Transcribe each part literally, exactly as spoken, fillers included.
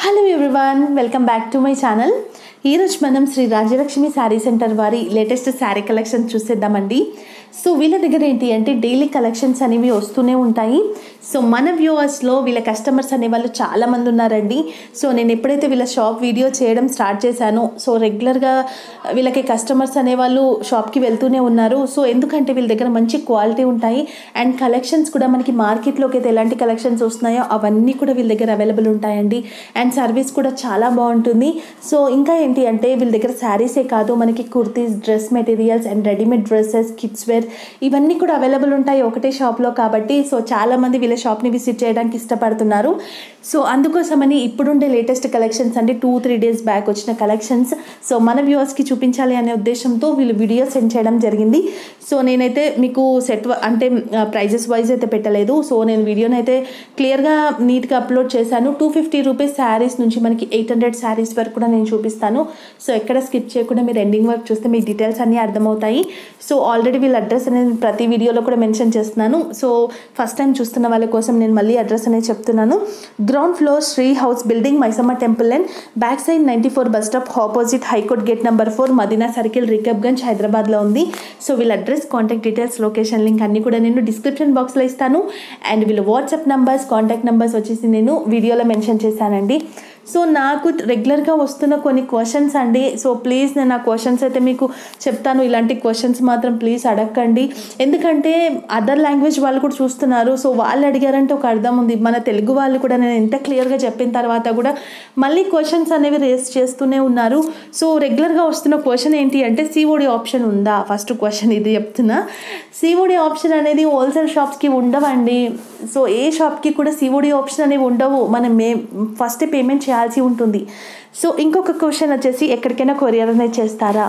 Hello everyone, welcome back to my channel. ఈరోజు మనం Shri Rajyalakshmi sari centre వారి లేటెస్ట్ శారీ కలెక్షన్ చూసేద్దామండి. సో వీళ్ళ దగ్గర ఏంటి అంటే డైలీ కలెక్షన్స్ అనేవి వస్తూనే ఉంటాయి. సో మన వ్యూవర్స్లో వీళ్ళ కస్టమర్స్ అనేవాళ్ళు చాలామంది ఉన్నారండి. సో నేను ఎప్పుడైతే వీళ్ళ షాప్ వీడియో చేయడం స్టార్ట్ చేశానో సో రెగ్యులర్గా వీళ్ళకి కస్టమర్స్ అనేవాళ్ళు షాప్కి వెళ్తూనే ఉన్నారు. సో ఎందుకంటే వీళ్ళ దగ్గర మంచి క్వాలిటీ ఉంటాయి అండ్ కలెక్షన్స్ కూడా మనకి మార్కెట్లోకి అయితే ఎలాంటి కలెక్షన్స్ వస్తున్నాయో అవన్నీ కూడా వీళ్ళ దగ్గర అవైలబుల్ ఉంటాయండి. అండ్ సర్వీస్ కూడా చాలా బాగుంటుంది. సో ఇంకా ఏంటి అంటే వీళ్ళ దగ్గర శారీసే కాదు, మనకి kurtis, dress materials and readymade dresses, kids wear ఇవన్నీ కూడా అవైలబుల్ ఉంటాయి ఒకటే షాప్లో కాబట్టి. సో చాలామంది వీళ్ళ షాప్ని విజిట్ చేయడానికి ఇష్టపడుతున్నారు. సో అందుకోసమని ఇప్పుడుండే లేటెస్ట్ కలెక్షన్స్ అంటే టూ త్రీ డేస్ బ్యాక్ వచ్చిన కలెక్షన్స్ సో మన వ్యూవర్స్కి చూపించాలి అనే ఉద్దేశంతో వీళ్ళు వీడియో సెండ్ చేయడం జరిగింది. సో నేనైతే మీకు సెట్ అంటే ప్రైజెస్ వైజ్ అయితే పెట్టలేదు. సో నేను వీడియోని అయితే క్లియర్గా నీట్గా అప్లోడ్ చేశాను. టూ ఫిఫ్టీ రూపీస్ శారీస్ నుంచి మనకి ఎయిట్ హండ్రెడ్ శారీస్ వరకు కూడా నేను చూపిస్తాను. సో ఎక్కడ స్కిప్ చేయకుండా మీరు ఎండింగ్ వరకు చూస్తే మీకు డీటెయిల్స్ అన్నీ అర్థమవుతాయి. సో ఆల్రెడీ వీళ్ళ అడ్రస్ అనేది ప్రతి వీడియోలో కూడా మెన్షన్ చేస్తున్నాను. సో ఫస్ట్ టైం చూస్తున్న వాళ్ళ కోసం నేను మళ్ళీ అడ్రస్ అనేది చెప్తున్నాను. Ground floor Shri house building, Maisamma temple and back side ninety four bus stop opposite high court gate number four, Madina circle, Rikabganj, హైదరాబాద్లో ఉంది. సో వీళ్ళ address, contact details, location link అన్నీ కూడా నేను డిస్క్రిప్షన్ బాక్స్లో ఇస్తాను. అండ్ వీళ్ళ వాట్సాప్ నెంబర్స్, కాంటాక్ట్ నెంబర్స్ వచ్చేసి నేను వీడియోలో మెన్షన్ చేశానండి. సో నాకు రెగ్యులర్గా వస్తున్న కొన్ని క్వశ్చన్స్ అండి. సో ప్లీజ్ నేను ఆ క్వశ్చన్స్ అయితే మీకు చెప్తాను. ఇలాంటి క్వశ్చన్స్ మాత్రం ప్లీజ్ అడగండి. ఎందుకంటే అదర్ లాంగ్వేజ్ వాళ్ళు కూడా చూస్తున్నారు. సో వాళ్ళు అడిగారంటే ఒక అర్థం ఉంది. మన తెలుగు వాళ్ళు కూడా నేను ఎంత క్లియర్గా చెప్పిన తర్వాత కూడా మళ్ళీ క్వశ్చన్స్ అనేవి రేస్ చేస్తూనే ఉన్నారు. సో రెగ్యులర్గా వస్తున్న క్వశ్చన్ ఏంటి అంటే సిఓడి ఆప్షన్ ఉందా? ఫస్ట్ క్వశ్చన్ ఇది చెప్తున్నా. సిఓడి ఆప్షన్ అనేది హోల్సేల్ షాప్స్కి ఉండవండి. సో ఏ షాప్కి కూడా సిఓడి ఆప్షన్ అనేవి ఉండవు. మనం మే ఫస్ట్ పేమెంట్ చేయాల్సి ఉంటుంది. సో ఇంకొక క్వశ్చన్ వచ్చేసి ఎక్కడికైనా కొరియర్ అనేది చేస్తారా?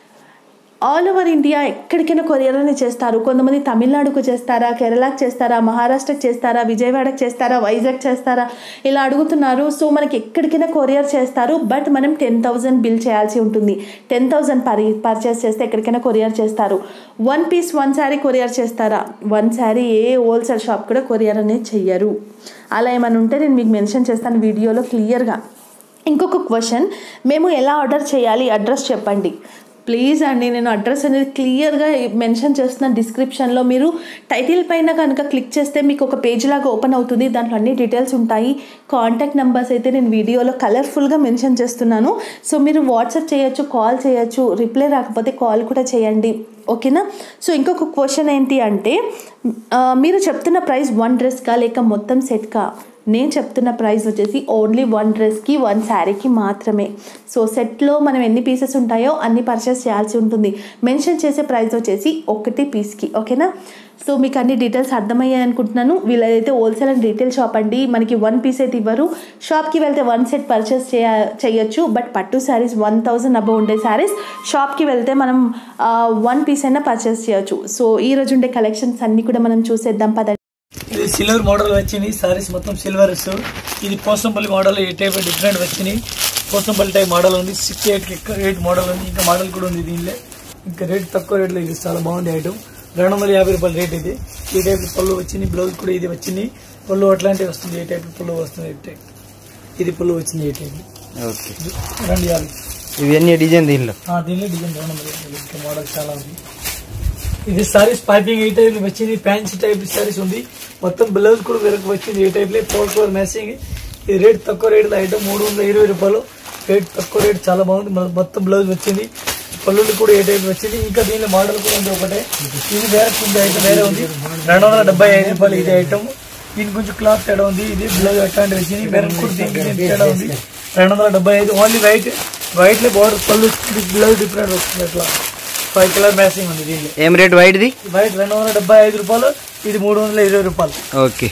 ఆల్ ఓవర్ ఇండియా ఎక్కడికైనా కొరియర్ అనేది చేస్తారు. కొంతమంది తమిళనాడుకు చేస్తారా, కేరళకు చేస్తారా, మహారాష్ట్రకి చేస్తారా, విజయవాడకు చేస్తారా, వైజాగ్ చేస్తారా ఇలా అడుగుతున్నారు. సో మనకి ఎక్కడికైనా కొరియర్ చేస్తారు. బట్ మనం టెన్ థౌజండ్ బిల్ చేయాల్సి ఉంటుంది. టెన్ థౌజండ్ పర్ పర్చేస్ చేస్తే ఎక్కడికైనా కొరియర్ చేస్తారు. One piece one sari courier చేస్తారా? వన్ శారీ ఏ హోల్సేల్ షాప్ కూడా కొరియర్ అనేది చెయ్యరు. అలా ఏమైనా ఉంటే నేను మీకు మెన్షన్ చేస్తాను వీడియోలో క్లియర్గా. ఇంకొక క్వశ్చన్, మేము ఎలా ఆర్డర్ చేయాలి, అడ్రస్ చెప్పండి. ప్లీజ్ అండి, నేను అడ్రస్ అనేది క్లియర్గా మెన్షన్ చేస్తున్నాను డిస్క్రిప్షన్లో. మీరు టైటిల్ పైన కనుక క్లిక్ చేస్తే మీకు ఒక పేజ్ లాగా ఓపెన్ అవుతుంది. దాంట్లో అన్ని డీటెయిల్స్ ఉంటాయి. కాంటాక్ట్ నెంబర్స్ అయితే నేను వీడియోలో కలర్ఫుల్గా మెన్షన్ చేస్తున్నాను. సో మీరు వాట్సాప్ చేయొచ్చు, కాల్ చేయొచ్చు. రిప్లై రాకపోతే కాల్ కూడా చేయండి, ఓకేనా? సో ఇంకొక క్వశ్చన్ ఏంటి అంటే మీరు చెప్తున్న ప్రైస్ వన్ డ్రెస్కా లేక మొత్తం సెట్కా? నేను చెప్తున్న ప్రైస్ వచ్చేసి ఓన్లీ వన్ డ్రెస్కి వన్ శారీకి మాత్రమే. సో సెట్లో మనం ఎన్ని పీసెస్ ఉంటాయో అన్ని పర్చేస్ చేయాల్సి ఉంటుంది. మెన్షన్ చేసే ప్రైస్ వచ్చేసి ఒకటి పీస్కి, ఓకేనా? సో మీకు అన్ని డీటెయిల్స్ అర్థమయ్యాయి అనుకుంటున్నాను. వీళ్ళైతే హోల్సేల్ అండ్ రీటైల్ షాప్ అండి. మనకి వన్ పీస్ అయితే ఇవ్వరు. షాప్కి వెళ్తే వన్ సెట్ పర్చేస్ చేయ చేయొచ్చు బట్ పట్టు శారీస్ వన్ థౌజండ్ అబవ్ ఉండే శారీస్ షాప్కి వెళ్తే మనం వన్ పీస్ అయినా పర్చేస్ చేయొచ్చు. సో ఈ రోజు ఉండే కలెక్షన్స్ అన్నీ కూడా మనం చూసేద్దాం పదండి. ఇది సిల్వర్ మోడల్ వచ్చింది. సారీస్ మొత్తం సిల్వర్స్. ఇది పోసంపల్లి మోడల్. ఈ టైప్ డిఫరెంట్ వచ్చినాయి. పోసంపల్లి టైప్ మోడల్ ఉంది. సిక్స్ ఎయిట్ ఎయిట్ మోడల్ ఉంది. ఇంకా మోడల్ కూడా ఉంది దీనిలో. ఇంకా రేట్ తక్కువ రేట్లో ఇది చాలా బాగుంది ఐటమ్. రెండు వందల యాభై రూపాయల రేట్ ఇది. ఈ టైప్ పళ్ళు వచ్చింది. బ్లౌజ్ కూడా ఇది వచ్చింది. పళ్ళు అట్లాంటివి వస్తుంది. ఈ టైప్ పళ్ళు వస్తుంది. ఈ టైప్ ఇది పళ్ళు వచ్చింది. ఈ టైప్ రెండు యాభై. ఇవన్నీ డిజైన్ దీనిలో దీనిలో డిజైన్ రెండు వందల యాభై. ఇంకా మోడల్ చాలా ఉంది. ఇది సారీస్ పైపింగ్ ఈ టైప్ వచ్చింది. ఫ్యాన్సీ టైప్ సారీస్ ఉంది. మొత్తం బ్లౌజ్ కూడా వెనక్కి వచ్చింది. ఈ టైప్ లో ఫోర్ ఫ్లోర్ మ్యాచింగ్. ఇది రేట్ తక్కువ రేట్ ఐటమ్ మూడు వందల ఇరవై రూపాయలు. రేట్ తక్కువ రేట్ చాలా బాగుంది. మొత్తం బ్లౌజ్ వచ్చింది. పళ్ళులు కూడా ఏ టైప్ వచ్చింది. ఇంకా దీనిలో మోడల్ కూడా ఉంది ఒకటే. ఇది వేరే ఉంది ఐటమ్ వేరే ఉంది. రెండు వందల డెబ్బై ఐదు రూపాయలు ఇది ఐటమ్. దీని కొంచెం క్లాత్ తేడా ఉంది. ఇది బ్లౌజ్ అట్లాంటి వచ్చింది. వేరే కూడా దీనికి తేడా ఉంది. రెండు వందల డెబ్బై ఐదు ఓన్లీ వైట్. వైట్ లో బార్డర్ పళ్ళు బ్లౌజ్ డిఫరెంట్ వస్తుంది. అట్లా ఫైవ్ కలర్ మ్యాచింగ్ ఉంది దీనిలో. ఏం రేట్ వైట్ ది? వైట్ రెండు వందల డెబ్బై ఐదు రూపాయలు. ఇది మూడు వందల ఇరవై రూపాయలు. ఓకే.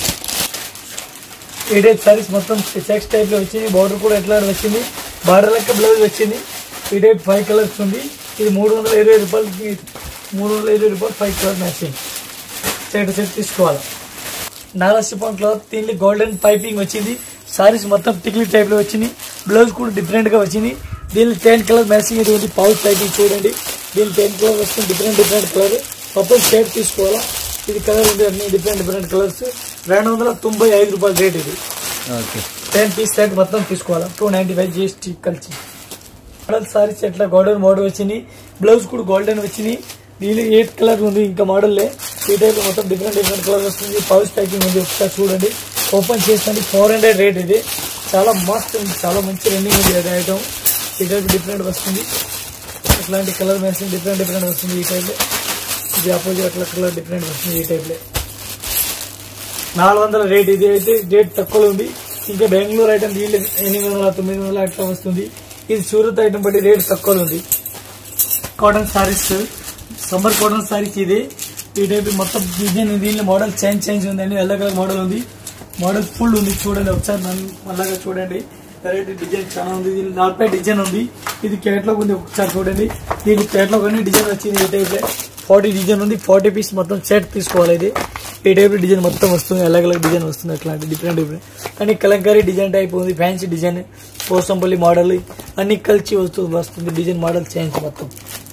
ఈ టైప్ సారీస్ మొత్తం చెక్స్ టైప్ లో వచ్చింది. బార్డర్ కూడా ఎట్లా వచ్చింది. బార్డర్ లెక్క బ్లౌజ్ వచ్చింది. ఈ టైప్ ఫైవ్ కలర్స్ ఉంది. ఇది మూడు వందల ఇరవై రూపాయలు. మూడు వందల ఇరవై రూపాయలు five colour matching set set తీసుకోవాలి. నారాసిపాన్ క్లాత్. దీనిలో గోల్డెన్ పైపింగ్ వచ్చింది. సారీస్ మొత్తం టిక్లీ టైప్ లో వచ్చింది. బ్లౌజ్ కూడా డిఫరెంట్ గా వచ్చింది. దీనిలో టెన్ కలర్ మ్యాచింగ్ ఇది ఉంది. పౌచ్ పైపింగ్ చూడండి. దీని టెన్ కలర్ వస్తుంది. డిఫరెంట్ డిఫరెంట్ కలర్ మొత్తం షేడ్ తీసుకోవాలా. ఇది కలర్ ఉంది. అన్ని డిఫరెంట్ డిఫరెంట్ కలర్స్. రెండు వందల తొంభై ఐదు రూపాయల రేట్ ఇది. ఓకే. టెన్ పీస్ సెట్ మొత్తం తీసుకోవాలి టూ నైన్టీ ఫైవ్ జిఎస్టీ కలిసి మోడల్ సారీస్ ఎట్లా గోల్డెన్ మోడల్ వచ్చింది బ్లౌజ్ కూడా గోల్డెన్ వచ్చింది దీనిలో ఎయిట్ కలర్ ఉంది ఇంకా మోడల్లే ఈ టైప్ మొత్తం డిఫరెంట్ డిఫరెంట్ కలర్ వస్తుంది పౌచ్ ప్యాకింగ్ ఉంది ఒకసారి చూడండి ఓపెన్ చేస్తుంది ఫోర్ హండ్రెడ్ రేట్ ఇది చాలా మస్తు ఉంది చాలా మంచి రన్నింగ్ ఉంది అది ఐటమ్ ఈ టైప్ డిఫరెంట్ వస్తుంది ఇట్లాంటి కలర్ మ్యాచింగ్ డిఫరెంట్ డిఫరెంట్ వస్తుంది ఈ టైప్లో ఇది ఆపోజిట్ అట్లా కలర్ డిఫరెంట్ వస్తుంది ఈ టైప్లో నాలుగు వందల రేట్ ఇది అయితే రేట్ తక్కువలో ఉంది ఇంకా బెంగళూరు ఐటమ్ దీనిలో ఎనిమిది వందల తొమ్మిది వందల అట్లా వస్తుంది ఇది సూరత్ ఐటమ్ బట్టి రేట్ తక్కువలో ఉంది cotton saris summer cotton saris ఇది ఈ టైప్ మొత్తం డిజైన్ దీనిలో మోడల్ చేంజ్ చేంజ్ ఉందండి ఎల్లో కలర్ మోడల్ ఉంది మోడల్ ఫుల్ ఉంది చూడండి ఒకసారి మళ్ళాగా చూడండి వెరైటీ డిజైన్ చాలా ఉంది దీని నాలుగు డిజైన్ ఉంది ఇది కేటలాగ్ ఉంది ఒకసారి చూడండి దీనికి కేటలాగ్ అన్ని డిజైన్ వచ్చింది ఈ టైప్ ఫార్టీ డిజైన్ ఉంది ఫార్టీ పీస్ మొత్తం సెట్ తీసుకోవాలి ఇది ఈ టైప్ డిజైన్ మొత్తం వస్తుంది అలగ్ అలగ్ డిజైన్ వస్తుంది అట్లాంటి డిఫరెంట్ డిఫరెంట్ కానీ కలంకారీ డిజైన్ టైప్ ఉంది ఫ్యాన్సీ డిజైన్ పోసంపల్లి మోడల్ అన్ని కలిసి వస్తుంది వస్తుంది డిజైన్ మోడల్ చేంజ్ మొత్తం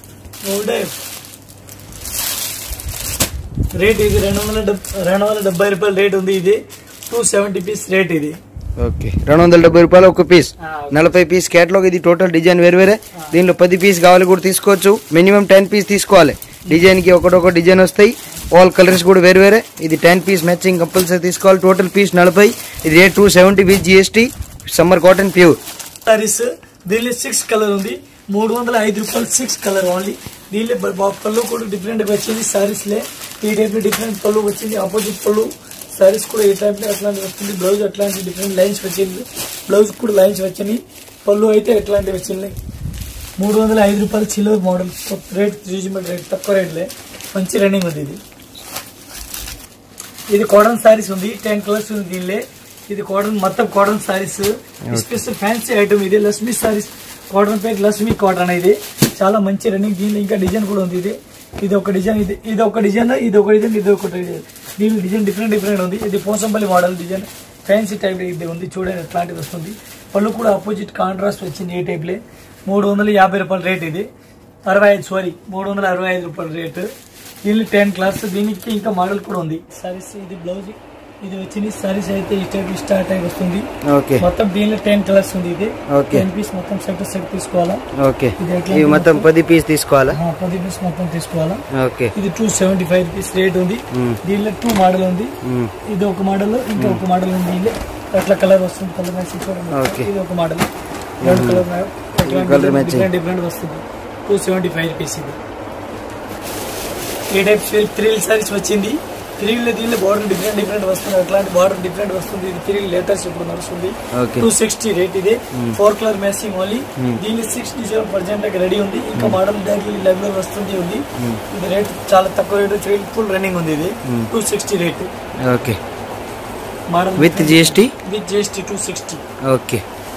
రేట్ ఇది రెండు వందల రెండు వందల డెబ్బై రూపాయల రేట్ ఉంది ఇది టూ సెవెంటీ పీస్ రేట్ ఇది ఓకే రెండు వందల డెబ్బై రూపాయలు ఒక పీస్ నలభై పీస్ కేటలాగ్ ఇది టోటల్ డిజైన్ వేరు వేరే దీనిలో పది పీస్ కావాలి కూడా తీసుకోవచ్చు మినిమం టెన్ పీస్ తీసుకోవాలి డిజైన్ కి ఒకటొక డిజైన్ వస్తాయి ఆల్ కలర్స్ కూడా వేరు వేరే ఇది టెన్ పీస్ మ్యాచింగ్ కంపల్సరీ తీసుకోవాలి టోటల్ పీస్ నలభై ఇది rate two seventy with GST summer cotton pure saris దీనిలో సిక్స్ కలర్ ఉంది మూడు వందల ఐదు రూపాయలు సిక్స్ కలర్ ఓన్లీ దీనిలో పళ్ళు కూడా డిఫరెంట్ వచ్చింది సారీస్ లే ఈ టైప్ డిఫరెంట్ పళ్ళు వచ్చింది ఆపోజిట్ పళ్ళు సారీస్ కూడా ఈ టైప్ అట్లాంటి వస్తుంది బ్లౌజ్ అట్లాంటి డిఫరెంట్ లైన్స్ వచ్చింది బ్లౌజ్ కూడా లైన్స్ వచ్చినాయి పళ్ళు అయితే ఎట్లాంటివి వచ్చింది మూడు వందల ఐదు రూపాయలు silver model rate reasonable rate తక్కువ రేట్లే మంచి రన్నింగ్ ఉంది ఇది ఇది కాటన్ సారీస్ ఉంది టెన్ కలర్స్ ఉంది దీనిలో ఇది కాటన్ మొత్తం cotton saris special fancy item ఇది లక్ష్మీ సారీస్ కాటన్ పేరు లక్ష్మీ కాటన్ ఇది చాలా మంచి రన్నింగ్ దీనిలో ఇంకా డిజైన్ కూడా ఉంది ఇది ఇది ఒక డిజైన్ ఇది ఇది ఒక డిజైన్ ఇది ఒక డిజైన్ ఇది ఒక డిజైన్ దీని డిజైన్ డిఫరెంట్ డిఫరెంట్ ఉంది ఇది Pochampally model design fancy type ఇది ఉంది చూడండి ఎట్లాంటిది వస్తుంది పళ్ళు కూడా ఆపోజిట్ కాంట్రాస్ట్ వచ్చింది ఏ టైప్లే మూడు వందల యాభై రూపాయల రేట్ ఇది అరవై ఐదు సారీ మూడు వందల అరవై ఐదు రూపాయల రేటు దీనిలో టెన్ క్లాస్ దీనికి ఇంకా మోడల్ కూడా ఉంది సారీస్ ఇది బ్లౌజ్ ఇది వచ్చింది సారీస్ అయితే ఈ టైప్ స్టార్ట్ అయి వస్తుంది మొత్తం దీనిలో టెన్ కలర్స్ ఉంది ఇది టెన్ పీస్ మొత్తం సెట్ సెట్ తీసుకోవాలా ఇది మొత్తం పది పీస్ తీసుకోవాలా పది పీస్ మొత్తం తీసుకోవాలా ఇది two seventy five rupees rate ఉంది దీనిలో టూ మోడల్ ఉంది ఇది ఒక మోడల్ ఇంకా ఒక మోడల్ ఉంది దీనిలో అట్లా కలర్ వస్తుంది కలర్ మ్యాచింగ్ చూడండి ఇది ఒక మోడల్ రెండు కలర్ డిఫరెంట్ డిఫరెంట్ వస్తుంది టూ సెవెంటీ ఫైవ్ రూపీస్ ఇది ఈ టైప్ త్రిల్ సారీస్ వచ్చింది త్రీల్ దీనిలో బార్డర్ డిఫరెంట్ డిఫరెంట్ వస్తుంది అట్లాంటి బార్డర్ డిఫరెంట్ వస్తుంది ఇది త్రీ లేటెస్ట్ ఇప్పుడు నడుస్తుంది టూ సిక్స్టీ రేట్ ఇది ఫోర్ కలర్ మ్యాచింగ్ ఓన్లీ దీనిలో సిక్స్టీ సెవెన్ పర్సెంట్ రెడీ ఉంది ఇంకా మోడల్ దానికి లెవెల్ వస్తుంది ఉంది ఇది రేట్ చాలా తక్కువ రేటు త్రీ ఫుల్ రన్నింగ్ ఉంది ఇది two sixty rate okay model with GST with GST two sixty okay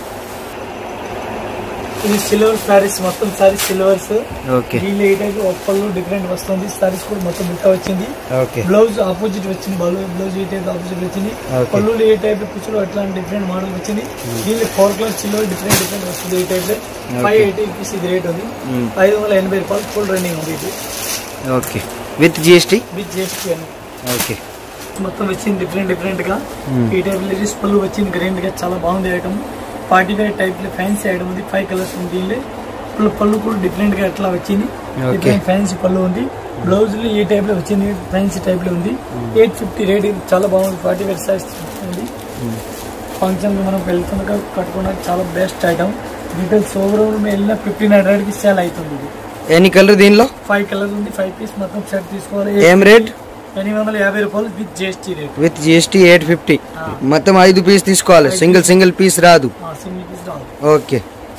ఇది సిల్వర్ సారీస్ మొత్తం సారీస్ సిల్వర్స్ ఓకే దీనిలో ఏ టైప్ పళ్ళు డిఫరెంట్ వస్తుంది సారీస్ కూడా మొత్తం బిట్ట వచ్చింది బ్లౌజ్ ఆపోజిట్ వచ్చింది బ్లౌజ్ ఏ టైప్ ఆపోజిట్ వచ్చింది పళ్ళు ఏ టైప్ కుచ్చులు అట్లాంటి డిఫరెంట్ మోడల్ వచ్చింది దీనిలో four colour silver different different వస్తుంది ఈ టైప్ ఫైవ్ ఎయిటీ రూపీస్ ఇది రేట్ ఉంది ఐదు వందల ఎనభై రూపాయలు ఫుల్ రన్నింగ్ ఉంది ఇది okay with GST with GST అని ఓకే మొత్తం వచ్చింది డిఫరెంట్ డిఫరెంట్ గా ఈ టైప్ లేడీస్ పళ్ళు వచ్చింది గ్రీన్ గా చాలా బాగుంది ఐటమ్ పార్టీ వేర్ టైప్ లో ఫ్యాన్సీ ఐటమ్ ఉంది ఫైవ్ కలర్స్ ఉంది దీనిలో పళ్ళు కూడా డిఫరెంట్ గా ఎట్లా వచ్చింది ఫ్యాన్సీ పళ్ళు ఉంది బ్లౌజ్ లో ఈ టైప్ లో వచ్చింది ఫ్యాన్సీ టైప్ లో ఉంది ఎయిట్ ఫిఫ్టీ రేట్ చాలా బాగుంది పార్టీ వేర్ సైజ్ ఉంది ఫంక్షన్ మనం వెళ్తున్నా కట్టుకోవడానికి చాలా బెస్ట్ ఐటమ్ డీటెయిల్స్ ఓవరాల్ వెళ్ళిన ఫిఫ్టీన్ హండ్రెడ్ కి సేల్ అవుతుంది ఇది ఎన్ని కలర్ దీనిలో ఫైవ్ కలర్ ఉంది ఫైవ్ పీస్ మొత్తం సెట్ తీసుకోవాలి ఏం రేట్ ఎనిమిది వందల యాభై రూపాయలు with GST rate with GST eight fifty మొత్తం ఐదు పీస్ తీసుకోవాలి సింగిల్ సింగిల్ పీస్ రాదు సింగిల్ పీస్ రాదు ఓకే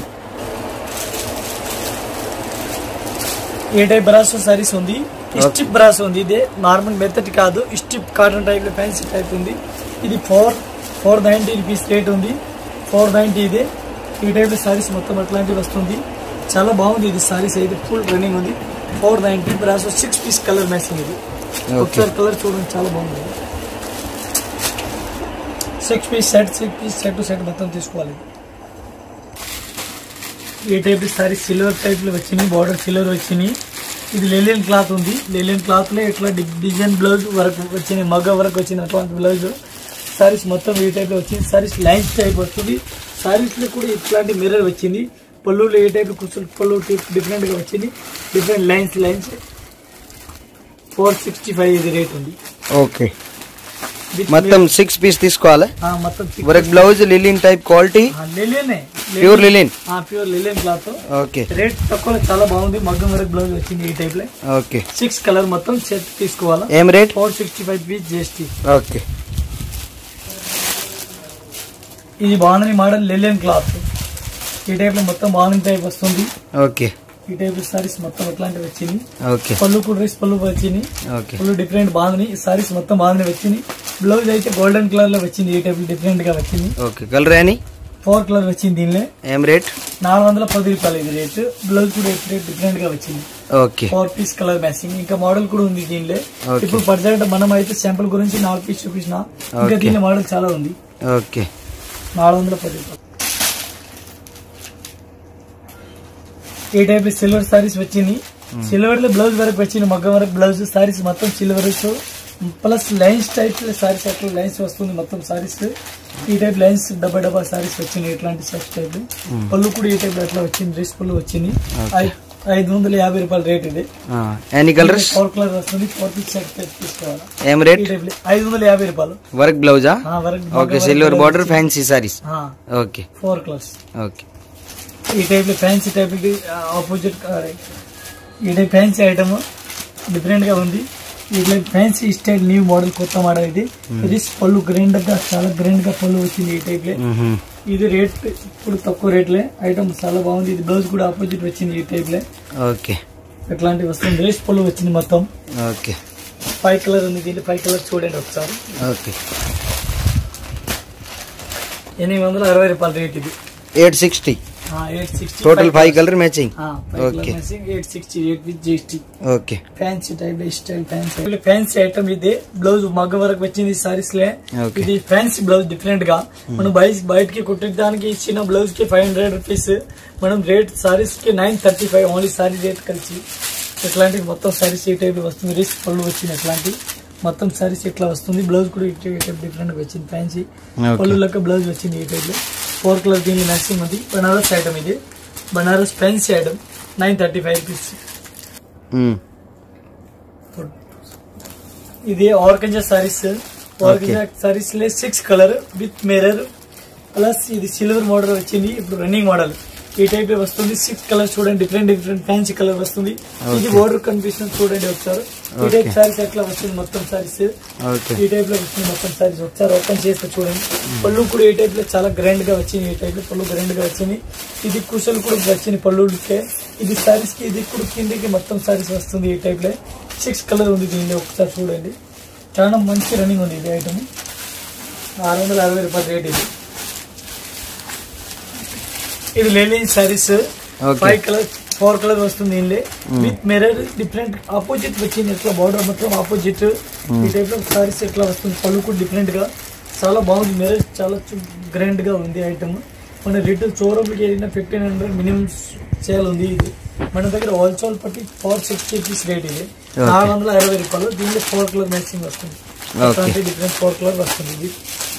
ఏ టైప్ బ్రాసో సారీస్ ఉంది స్టిప్ బ్రాసో ఉంది ఇదే నార్మల్ మెథడ్ కాదు స్టిప్ కాటన్ టైప్ లో ఫ్యాన్సీ టైప్ ఉంది ఇది four four ninety rupees rate ఉంది ఫోర్ నైన్టీ ఇదే ఈ టైప్ లో సారీస్ మొత్తం అట్లాంటివి వస్తుంది చాలా బాగుంది ఇది సారీస్ అయితే ఫుల్ రన్నింగ్ ఉంది four ninety brasso six piece colour matching ఇది ఒకసారి కలర్ చూడండి చాలా బాగుంది six piece set six piece set to set మొత్తం తీసుకోవాలి ఈ టైప్ సారీ సిల్వర్ టైప్ లో వచ్చినాయి బార్డర్ సిల్వర్ వచ్చినాయి ఇది లెలిన్ క్లాత్ ఉంది లెలిన్ క్లాత్ లో ఇట్లా డిజైన్ బ్లౌజ్ వరకు వచ్చినాయి మగ్గ వరకు వచ్చింది అట్లాంటి బ్లౌజ్ సారీస్ మొత్తం ఈ టైప్ లో వచ్చింది. సారీస్ లైన్స్ టైప్ వస్తుంది. సారీస్ లో కూడా ఇట్లాంటి మిర్రర్ వచ్చింది. పళ్ళులో ఏ టైప్ కుర్చీలు పళ్ళు డిఫరెంట్ గా వచ్చింది. Different lines lines four sixty five ఇది రేట్ ఉంది. ఓకే మొత్తం సిక్స్ పీస్ తీసుకోవాలి. మొత్తం work blouse linen type quality pure linen pure linen cloth. Okay rate తక్కువ చాలా బాగుంది. మగ్గం వర్క్ బ్లౌజ్ వచ్చింది ఈ టైప్ లో. ఓకే సిక్స్ కలర్ మొత్తం సెట్ తీసుకోవాలా. ఏం rate? Four sixty five piece GST. Okay ఇది బాగుంది మోడల్ లిలిన్ క్లాత్. ఈ టైప్ లో మొత్తం బాగుంది టైప్ వస్తుంది. ఓకే ఈ టైప్ సారీస్ మొత్తం ఎట్లాంటివి వచ్చింది. ఓకే పళ్ళు కూడా రైస్ పళ్ళు వచ్చింది. ఓకే పళ్ళు డిఫరెంట్ బాగుంది. సారీస్ మొత్తం బాగుంది వచ్చింది. బ్లౌజ్ అయితే గోల్డెన్ కలర్ లో వచ్చింది. ఈ టైప్ డిఫరెంట్ గా వచ్చింది. ఓకే కలర్ అని ఫోర్ కలర్ వచ్చింది. దీనిలో ఏం రేట్? నాలుగు వందల పది రూపాయలు ఇది రేట్. బ్లౌజ్ కూడా డిఫరెంట్ గా వచ్చింది. Okay four piece colour matching. ఇంకా మోడల్ కూడా ఉంది దీనిలో. ఇప్పుడు ప్రజెంట్ మనం అయితే శాంపుల్ గురించి నాలుగు పీస్ చూపించిన. ఇంకా దీని మోడల్ చాలా ఉంది. ఓకే నాలుగు వందల పది రూపాయలు. ఈ టైప్ సిల్వర్ సారీస్ వచ్చింది. సిల్వర్ లో బ్లౌజ్ వరకు వచ్చింది. మగ్గం వరకు బ్లౌజ్. సారీస్ మొత్తం silver plus lines type saris అట్లా లైన్స్ వస్తుంది మొత్తం సారీస్. ఈ టైప్ లైన్స్ డబ్బా డబ్బా సారీస్ వచ్చింది. ఇట్లాంటి సెట్ టైప్. పళ్ళు కూడా ఈ టైప్ అట్లా వచ్చింది. డ్రెస్ పళ్ళు వచ్చింది. ఐదు వందల యాభై రూపాయలు రేట్ ఇది. ఎన్ని కలర్స్? ఫోర్ కలర్ వస్తుంది. ఫోర్ పీస్ సెట్ తీసుకోవాలి. ఏం రేట్? ఐదు వందల యాభై రూపాయలు. వర్క్ బ్లౌజా? Work. Okay silver border fancy saris. Okay four colours. Okay ఈ టైప్ లో ఫ్యాన్సీ టైప్ ఆపోజిట్ ఈ టైప్ ఫ్యాన్సీ ఐటమ్ డిఫరెంట్ గా ఉంది. ఇట్లా ఫ్యాన్సీ స్టైల్ న్యూ మోడల్ కొత్త మోడల్ ఇది. ఇది పళ్ళు గ్రాండ్ గా చాలా గ్రాండ్ గా పళ్ళు వచ్చింది ఈ టైప్ లో. ఇది రేట్ ఇప్పుడు తక్కువ రేట్లే. ఐటమ్ చాలా బాగుంది. ఇది బ్లౌజ్ కూడా ఆపోజిట్ వచ్చింది ఈ టైప్ లో. ఓకే ఎట్లాంటి వస్తుంది. రేస్ పళ్ళు వచ్చింది మొత్తం. ఓకే ఫైవ్ కలర్ ఉంది. దీంట్లో ఫైవ్ కలర్ చూడండి ఒకసారి. ఓకే ఎనిమిది వందల అరవై రూపాయలు రేట్ ఇది. Eight sixty total five colour matching. Okay eight sixty eight with GST. Okay fancy type style fancy fancy item ఇది. బ్లౌజ్ మగ్గ వరకు వచ్చింది సారీస్ లే. ఇది ఫ్యాన్సీ బ్లౌజ్ డిఫరెంట్ గా మనం బయట బయటకి కుట్టడానికి ఇచ్చిన బ్లౌజ్ కి ఫైవ్ హండ్రెడ్ రూపీస్. మనం రేట్ సారీస్ కి nine thirty five only sari rate కలిసి. ఇట్లాంటి మొత్తం సారీస్ ఈ టైప్ వస్తుంది. రిస్క్ పళ్ళు వచ్చింది. అట్లాంటి మొత్తం సారీస్ ఇట్లా వస్తుంది. బ్లౌజ్ కూడా డిఫరెంట్ గా వచ్చింది. ఫ్యాన్సీ పళ్ళు లెక్క బ్లౌజ్ వచ్చింది ఈ టైప్ లో. ఫోర్ కలర్ దీని మ్యాచింగ్ ఉంది. బనారస్ ఐటమ్ ఇది. Banaras fancy item nine thirty five rupees. ఇది ఆర్గంజా సారీస్. ఆర్గంజా సారీస్ లో six colour with mirror plus ఇది సిల్వర్ మోడల్ వచ్చింది. ఇప్పుడు రన్నింగ్ మోడల్ ఈ టైప్ వస్తుంది. సిక్స్ కలర్ చూడండి. డిఫరెంట్ డిఫరెంట్ ఫ్యాన్సీ కలర్ వస్తుంది. ఇది బోర్డర్ కనిపిస్తుంది చూడండి ఒకసారి. ఈ టైప్ సారీస్ ఎట్లా వస్తుంది మొత్తం సారీస్ ఈ టైప్ లో వస్తుంది మొత్తం సారీస్. ఒకసారి ఓపెన్ చేస్తే చూడండి. పళ్ళు కూడా ఈ టైప్ లో చాలా గ్రాండ్ గా వచ్చింది. ఈ టైప్ లో పళ్ళు గ్రాండ్ గా వచ్చింది. ఇది కుషల్ కూడా వచ్చింది పళ్ళుకే. ఇది సారీస్ కి ఇది కూడా కిందకి మొత్తం సారీస్ వస్తుంది ఈ టైప్ లో. సిక్స్ కలర్ ఉంది దీనిలో ఒకసారి చూడండి. చాలా మంచి రన్నింగ్ ఉంది ఇది ఐటమ్. ఆరు వందల అరవై రూపాయలు రేట్ ఇది. ఇది linen saris five colour four colour వస్తుంది దీనిలో విత్ మిర్రర్. డిఫరెంట్ ఆపోజిట్ వచ్చింది. ఇట్లా బార్డర్ మొత్తం ఆపోజిట్ ఈ టైప్ లో సారీస్ ఎట్లా వస్తుంది. పళ్ళు కూడా డిఫరెంట్ గా చాలా బాగుంది. మిర్రర్ చాలా గ్రాండ్ గా ఉంది ఐటమ్. మన రిటైల్ షోరూమ్కి ఏదైనా ఫిఫ్టీన్ హండ్రెడ్ మినిమం సేల్ ఉంది. ఇది మన దగ్గర హోల్సేల్ పట్టి ఫోర్ సిక్స్టీ రూపీస్ రేట్ ఇది. నాలుగు వందల అరవై రూపాయలు. దీనిలో ఫోర్ కలర్ మ్యాచింగ్ వస్తుంది. డిఫరెంట్ ఫోర్ కలర్ వస్తుంది ఇది.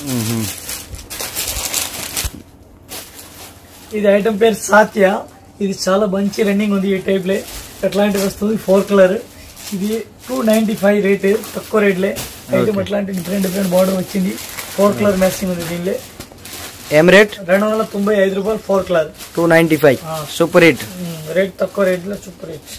ఇది ఐటమ్ పేరు సాత్య. ఇది చాలా మంచి రన్నింగ్ ఉంది ఈ టైప్ లో. అట్లాంటి వస్తుంది ఫోర్ కలర్. ఇది టూ నైన్టీ ఫైవ్ రేట్ తక్కువ రేట్లే. ఐటమ్ అట్లాంటి డిఫరెంట్ డిఫరెంట్ బార్డర్ వచ్చింది. ఫోర్ కలర్ మ్యాచింగ్ ఉంది దీనిలో. ఏం రేట్? రెండు వందల తొంభై ఐదు రూపాయలు four colour. Two ninety five super rate. Rate తక్కువ రేట్ లో super rate.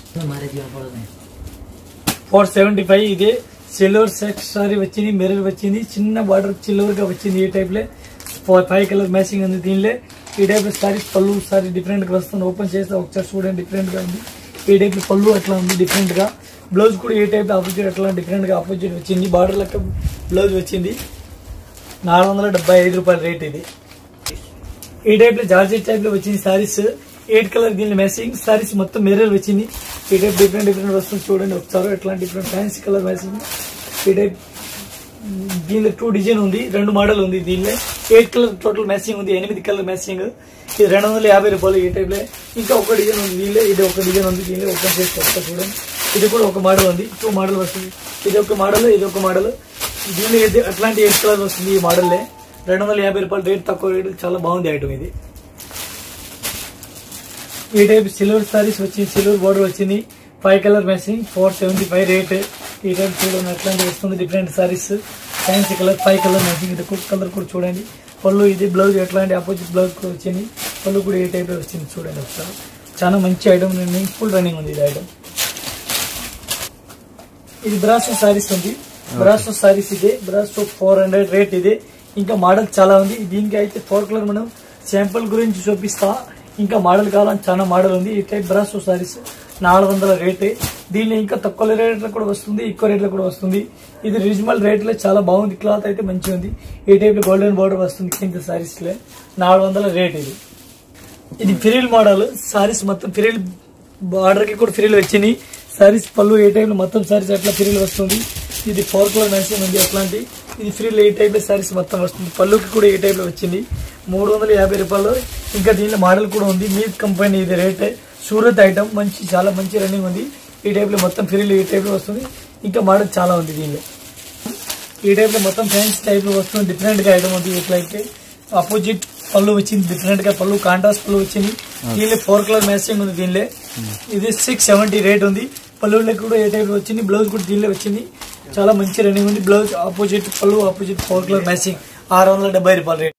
Four seventy five ఇది సిల్వర్ సెట్ సారీ వచ్చింది. మిర్రర్ వచ్చింది. చిన్న బార్డర్ సిల్వర్ గా వచ్చింది ఈ టైప్ లో. ఫైవ్ కలర్ మ్యాచింగ్ ఉంది దీనిలో. ఈ టైప్ సారీ పళ్ళు సారీ డిఫరెంట్ గా వస్తుంది. ఓపెన్ చేస్తే ఒకసారి చూడండి. డిఫరెంట్ గా ఉంది. ఈ టైప్ పళ్ళు అట్లా ఉంది డిఫరెంట్ గా. బ్లౌజ్ కూడా ఈ టైప్ ఆపోజిట్ అట్లా డిఫరెంట్ గా ఆపోజిట్ వచ్చింది. బార్డర్ లెక్క బ్లౌజ్ వచ్చింది. నాలుగు వందల డెబ్బై ఐదు రూపాయల రేట్ ఇది. ఈ టైప్ లో జార్జెట్ టైప్ లో వచ్చింది సారీస్. ఎయిట్ కలర్ దీనిలో మ్యాచింగ్ సారీస్ మొత్తం మిర్రర్ వచ్చింది. ఈ టైప్ డిఫరెంట్ డిఫరెంట్ వస్తుంది చూడండి ఒకసారి. ఎట్లా డిఫరెంట్ ఫ్యాన్సీ కలర్ మ్యాచింగ్. ఈ టైప్ దీనిలో టూ డిజైన్ ఉంది. రెండు మోడల్ ఉంది దీనిలో. ఎయిట్ కలర్ టోటల్ మ్యాచింగ్ ఉంది. ఎనిమిది కలర్ మ్యాచింగ్. ఇది రెండు వందల యాభై రూపాయలు ఈ టైప్ లో. ఇంకా ఒక డిజైన్ ఉంది దీనిలో. ఇది ఒక డిజైన్ ఉంది దీనిలో. ఓపెన్ చేసి వస్తా చూడండి. ఇది కూడా ఒక మోడల్ ఉంది. టూ మోడల్ వస్తుంది. ఇది ఒక మోడల్ ఇది ఒక మోడల్. దీనిలో ఏది అట్లాంటి ఎయిట్ కలర్ వస్తుంది ఈ మోడల్లే రెండు వందల యాభై రూపాయలు రేట్ తక్కువ రేటు చాలా బాగుంది ఐటమ్ ఇది. ఈ టైప్ సిల్వర్ సారీస్ వచ్చింది సిల్వర్ బోర్డర్ వచ్చింది five colour matching four seventy five rate. ఈ టైప్ చూడండి అట్లాంటి వస్తుంది different saris fancy colour five colour matching ఇది కుక్ కలర్ కూడా చూడండి. పళ్ళు ఇది బ్లౌజ్ ఎట్లాంటి ఆపోజిట్ బ్లౌజ్ కూడా వచ్చింది పళ్ళు కూడా ఏ టైప్ వచ్చింది చూడండి ఒకసారి చాలా మంచి ఐటమ్ రన్నింగ్ ఫుల్ రన్నింగ్ ఉంది ఇది ఐటమ్. ఇది బ్రాసో సారీస్ ఉంది బ్రాసో సారీస్ ఇదే బ్రాసో ఫోర్ హండ్రెడ్ రేట్ ఇదే. ఇంకా మోడల్ చాలా ఉంది దీనికి అయితే ఫోర్ కలర్ మనం శాంపుల్ గురించి చూపిస్తా. ఇంకా మోడల్ కావాలని చాలా మోడల్ ఉంది. ఈ టైప్ బ్రాసో సారీస్ నాలుగు వందల రేటే. దీనిలో ఇంకా తక్కువ రేట్లో కూడా వస్తుంది ఎక్కువ రేట్లో కూడా వస్తుంది. ఇది రీజనబుల్ రేట్ లో చాలా బాగుంది క్లాత్ అయితే మంచిగా ఉంది. ఈ టైప్ లో గోల్డెన్ బోర్డర్ వస్తుంది కింద సారీస్ లో నాలుగు వందల రేట్ ఇది. ఇది ఫ్రిల్ మోడల్ సారీస్ మొత్తం ఫ్రిల్ బార్డర్ కి కూడా ఫ్రిల్ వచ్చింది. సారీస్ పళ్ళు ఏ టైప్ లో మొత్తం సారీస్ అట్లా ఫ్రిల్ వస్తుంది. ఇది ఫోర్ కలర్ మ్యాచింగ్ ఉంది అట్లాంటి ఇది ఫ్రిల్ ఏ టైప్ లో సారీస్ మొత్తం వస్తుంది. పళ్ళుకి కూడా ఏ టైప్ లో వచ్చింది మూడు వందల యాభై రూపాయలు. ఇంకా దీనిలో మోడల్ కూడా ఉంది మీట్ కంపెనీ ఇది రేట్ సూరత్ ఐటమ్ మంచి చాలా మంచి రన్నింగ్ ఉంది. ఈ టైప్ లో మొత్తం ఫ్రిల్ ఈ టైప్ లో వస్తుంది. ఇంకా మోడల్ చాలా ఉంది దీనిలో. ఈ టైప్ లో మొత్తం ఫ్యాన్సీ టైప్ లో వస్తుంది డిఫరెంట్ గా ఐటమ్ ఉంది. ఇట్లయితే ఆపోజిట్ పళ్ళు వచ్చింది డిఫరెంట్ గా పళ్ళు కాంట్రాస్ట్ పళ్ళు వచ్చింది. దీనిలో ఫోర్ కలర్ మ్యాచింగ్ ఉంది దీనిలో. ఇది సిక్స్ సెవెంటీ రేట్ ఉంది. పళ్ళులో కూడా ఏ టైప్ వచ్చింది బ్లౌజ్ కూడా దీనిలో వచ్చింది చాలా మంచి రన్నింగ్ ఉంది. బ్లౌజ్ ఆపోజిట్ పళ్ళు ఆపోజిట్ ఫోర్ కలర్ మ్యాచింగ్ ఆరు వందల డెబ్బై రూపాయలు రేట్.